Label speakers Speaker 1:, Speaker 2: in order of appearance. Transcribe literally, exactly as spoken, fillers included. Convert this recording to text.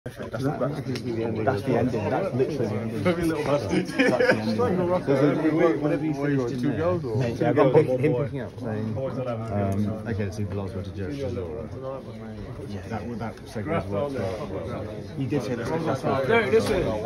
Speaker 1: That's, that's, that's, that's the ending. That's literally the ending. Very little bastard. That's the ending.
Speaker 2: Whatever you finished in two girls or
Speaker 1: mate, yeah, I got pick, him picking up saying, um, okay, let's see the last word to Derek Chisora. Yeah, that would that segment was worth. He did say that. Derek, listen.